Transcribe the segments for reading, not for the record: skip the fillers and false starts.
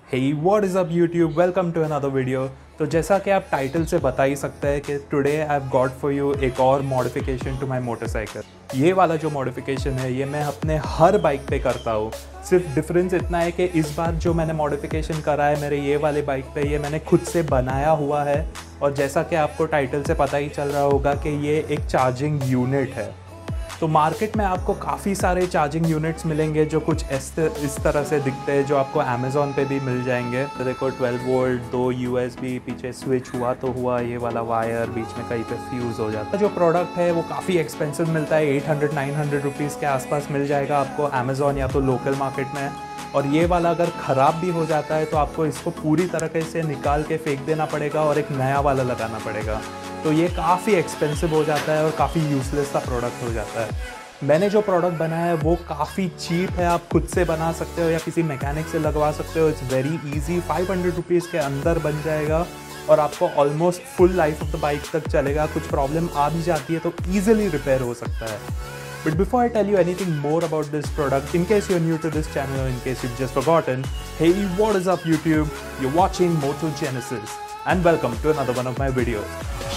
Hey, what is up YouTube? Welcome to another video। तो जैसा कि आप टाइटल से बता ही सकते हैं कि today I have got for you एक और मॉडिफिकेशन टू माय मोटरसाइकिल। ये वाला जो मॉडिफिकेशन है ये मैं अपने हर बाइक पे करता हूँ। सिर्फ डिफरेंस इतना है कि इस बार जो मैंने मॉडिफिकेशन करा है मेरे ये वाले बाइक पे, ये मैंने खुद से बनाया हुआ है। और जैसा कि आपको टाइटल से पता ही चल रहा होगा कि ये एक चार्जिंग यूनिट है। तो मार्केट में आपको काफ़ी सारे चार्जिंग यूनिट्स मिलेंगे जो कुछ इस तरह से दिखते हैं, जो आपको अमेज़ॉन पे भी मिल जाएंगे। तो देखो 12 वोल्ट, 2 USB, पीछे स्विच हुआ तो हुआ, ये वाला वायर बीच में कहीं पे फ्यूज़ हो जाता है। जो प्रोडक्ट है वो काफ़ी एक्सपेंसिव मिलता है, 800-900 रुपीज़ के आसपास मिल जाएगा आपको अमेज़ॉन या तो लोकल मार्केट में। और ये वाला अगर ख़राब भी हो जाता है तो आपको इसको पूरी तरीके से निकाल के फेंक देना पड़ेगा और एक नया वाला लगाना पड़ेगा। तो ये काफ़ी एक्सपेंसिव हो जाता है और काफ़ी यूज़लेस सा प्रोडक्ट हो जाता है। मैंने जो प्रोडक्ट बनाया है वो काफ़ी चीप है, आप खुद से बना सकते हो या किसी मैकेनिक से लगवा सकते हो। इट्स वेरी ईजी, 500 रुपीज़ के अंदर बन जाएगा और आपको almost full life of the bike तक चलेगा। कुछ प्रॉब्लम आ भी जाती है तो ईजिली रिपेयर हो सकता है। But before I tell you anything more about this product, in case you're new to this channel or in case you've just forgotten, hey, what is up YouTube? You're watching Moto Genesis and welcome to another one of my videos.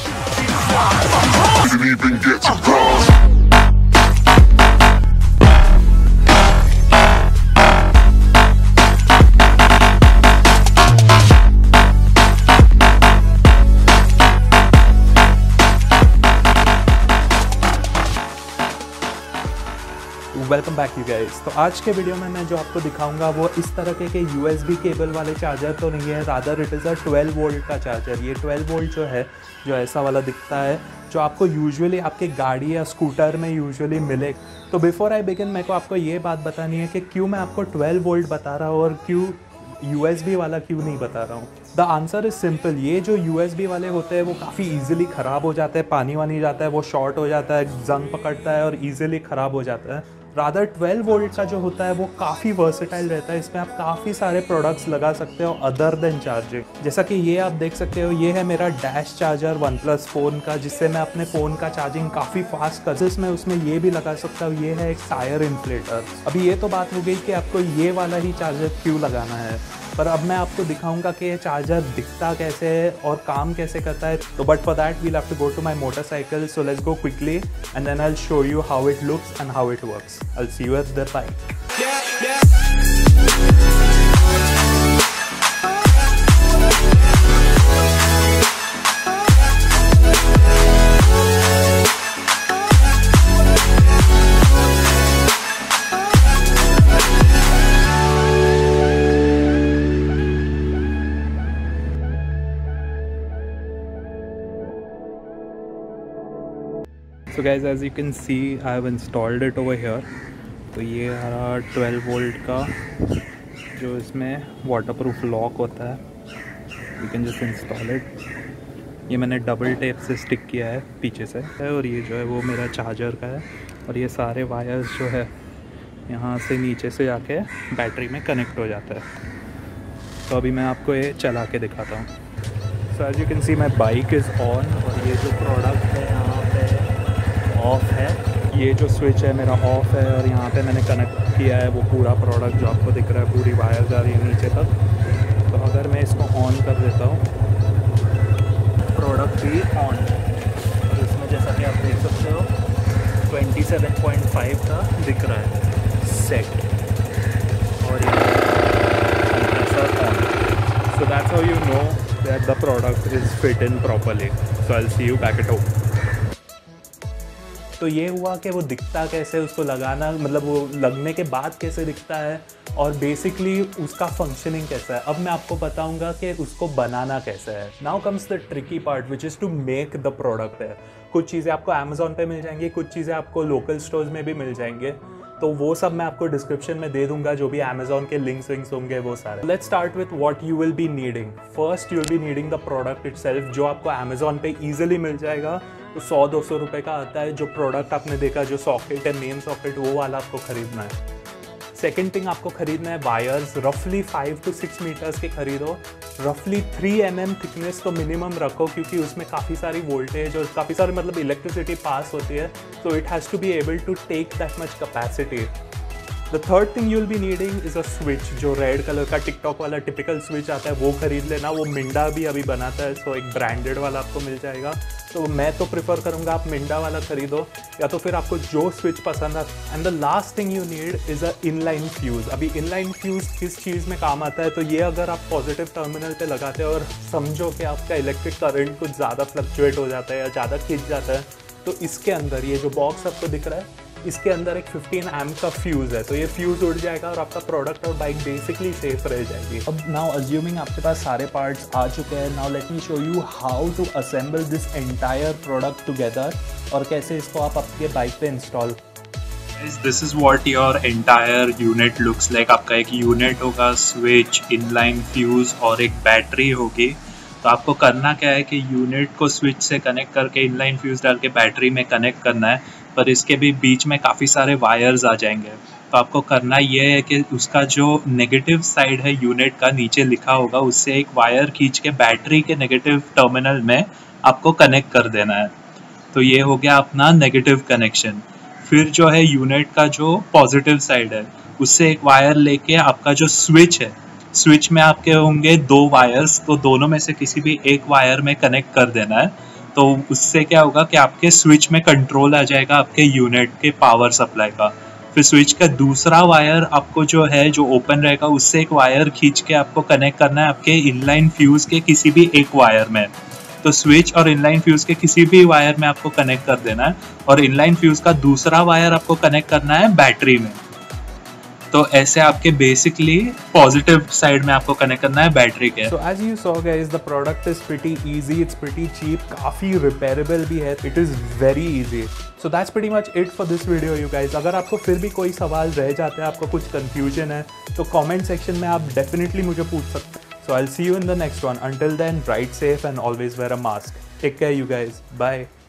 Didn't even get to cross. Welcome back you guys. तो आज के video में मैं जो आपको दिखाऊंगा वो इस तरह के USB केबल वाले चार्जर तो नहीं है, rather it is a 12 volt का चार्जर। ये 12 वोल्ट जो है, जो ऐसा वाला दिखता है, जो आपको यूजुअली आपके गाड़ी या स्कूटर में यूजुअली मिले। तो बिफोर आई बिगिन मेरे को आपको ये बात बतानी है कि क्यों मैं आपको 12 वोल्ट बता रहा हूँ और क्यों USB वाला क्यों नहीं बता रहा हूँ। The answer is simple. ये जो USB वाले होते हैं वो काफ़ी ईजिली ख़राब हो जाते हैं, पानी वानी जाता है, वो शॉर्ट हो जाता है, जंग पकड़ता है और ईजिली ख़राब हो जाता है। रादर 12 वोल्ट का जो होता है वो काफ़ी वर्सेटाइल रहता है। इसमें आप काफ़ी सारे प्रोडक्ट्स लगा सकते हो अदर देन चार्जिंग। जैसा कि ये आप देख सकते हो, ये है मेरा डैश चार्जर OnePlus फ़ोन का, जिससे मैं अपने फ़ोन का चार्जिंग काफ़ी फास्ट कर सकता हूँ। उसमें ये भी लगा सकता हूँ। ये है एक टायर इन्फ्लेटर। अभी ये तो बात हो गई कि आपको ये वाला ही चार्जर क्यों लगाना है, पर अब मैं आपको दिखाऊंगा कि ये चार्जर दिखता कैसे है और काम कैसे करता है। तो but for that we'll have to go to my motorcycle. So let's go quickly and then I will show you how it looks and how it works. I will see you at the bike. So guys, as you can see, I have installed it over here। तो ये हमारा 12 volt का जो इसमें waterproof lock होता है, you can just install it। ये मैंने डबल टेप से स्टिक किया है पीछे से, और ये जो है वो मेरा चार्जर का है। और ये सारे वायर्स जो है यहाँ से नीचे से जाके बैटरी में कनेक्ट हो जाता है। तो अभी मैं आपको ये चला के दिखाता हूँ। So as you can see, my bike is on। और ये जो प्रोडक्ट है यहाँ पे ऑफ है, ये जो स्विच है मेरा ऑफ है, और यहाँ पे मैंने कनेक्ट किया है वो पूरा प्रोडक्ट जो आपको दिख रहा है, पूरी वायर जा रही है नीचे तक। तो अगर मैं इसको ऑन कर देता हूँ, प्रोडक्ट भी ऑन है। और इसमें जैसा कि आप देख सकते हो 27.5 का दिख रहा है सेट, और ये on. So that's how you know that the product is fit in properly. So I will see you back at home. तो ये हुआ कि वो दिखता कैसे, उसको लगाना मतलब वो लगने के बाद कैसे दिखता है, और बेसिकली उसका फंक्शनिंग कैसा है। अब मैं आपको बताऊंगा कि उसको बनाना कैसे है। Now comes the tricky part which is to make the product है। कुछ चीज़ें आपको अमेज़ॉन पे मिल जाएंगी, कुछ चीज़ें आपको लोकल स्टोर्स में भी मिल जाएंगे। तो वो सब मैं आपको डिस्क्रिप्शन में दे दूंगा, जो भी अमेज़ॉन के लिंक्स होंगे वो सारे। Let's start with what you will be needing. First you will be needing the product itself, जो आपको अमेज़ॉन पे ईजिली मिल जाएगा। तो 100-200 रुपये का आता है। जो प्रोडक्ट आपने देखा, जो सॉकेट है, मेन सॉकेट, वो वाला आपको ख़रीदना है। सेकेंड थिंग आपको ख़रीदना है वायर्स। रफली 5 to 6 मीटर्स के खरीदो। रफली 3 mm थिकनेस तो मिनिमम रखो, क्योंकि उसमें काफ़ी सारी वोल्टेज और काफ़ी सारी मतलब इलेक्ट्रिसिटी पास होती है। तो it has to be able to take that much capacity. The third thing you will be needing is a switch, जो रेड कलर का टिकटॉक वाला टिपिकल स्विच आता है वो खरीद लेना। वो मिंडा भी अभी बनाता है, सो एक ब्रांडेड वाला आपको मिल जाएगा। तो मैं तो प्रिफर करूँगा आप मिंडा वाला खरीदो, या तो फिर आपको जो स्विच पसंद है। And the last thing you need is a inline fuse. अभी इनलाइन फ्यूज़ किस चीज़ में काम आता है, तो ये अगर आप पॉजिटिव टर्मिनल पे लगाते हो और समझो कि आपका इलेक्ट्रिक करंट कुछ ज़्यादा फ्लक्चुएट हो जाता है या ज़्यादा खिंच जाता है, तो इसके अंदर ये जो बॉक्स आपको दिख रहा है, इसके अंदर एक 15 एम्प का फ्यूज़ है। तो ये फ्यूज़ उड़ जाएगा और आपका प्रोडक्ट और बाइक बेसिकली सेफ रह जाएगी। अब नाउ अज्यूमिंग आपके पास सारे पार्ट्स आ चुके हैं, now let me show you how to assemble this entire product together और कैसे इसको आप आपके बाइक पे install. This is what your entire unit looks like. आपका एक यूनिट होगा, स्विच, इनलाइन फ्यूज़ और एक बैटरी होगी। तो आपको करना क्या है कि यूनिट को स्विच से कनेक्ट करके इनलाइन फ्यूज़ डाल के बैटरी में कनेक्ट करना है, पर इसके भी बीच में काफ़ी सारे वायर्स आ जाएंगे। तो आपको करना ये है कि उसका जो नेगेटिव साइड है यूनिट का, नीचे लिखा होगा, उससे एक वायर खींच के बैटरी के नेगेटिव टर्मिनल में आपको कनेक्ट कर देना है। तो ये हो गया अपना नेगेटिव कनेक्शन। फिर जो है यूनिट का जो पॉजिटिव साइड है, उससे एक वायर लेके आपका जो स्विच है, स्विच में आपके होंगे 2 वायर्स, तो दोनों में से किसी भी एक वायर में कनेक्ट कर देना है। तो उससे क्या होगा कि आपके स्विच में कंट्रोल आ जाएगा आपके यूनिट के पावर सप्लाई का। फिर स्विच का दूसरा वायर आपको जो है, जो ओपन रहेगा, उससे एक वायर खींच के आपको कनेक्ट करना है आपके इनलाइन फ्यूज़ के किसी भी एक वायर में। तो स्विच और इनलाइन फ्यूज़ के किसी भी वायर में आपको कनेक्ट कर देना है और इनलाइन फ्यूज़ का दूसरा वायर आपको कनेक्ट करना है बैटरी में। तो ऐसे आपके बेसिकली पॉजिटिव साइड में आपको कनेक्ट करना है बैटरी के। So as you saw guys, the product is pretty easy, it's pretty cheap, काफ़ी रिपेयरेबल भी है, it is very easy. So that's pretty much it for this video you guys. अगर आपको फिर भी कोई सवाल रह जाते हैं, आपको कुछ कंफ्यूजन है, तो कमेंट सेक्शन में आप डेफिनेटली मुझे पूछ सकते हैं। So I'll see you in the next one. Until then, ride safe and always wear a mask. Take care you guys. Bye.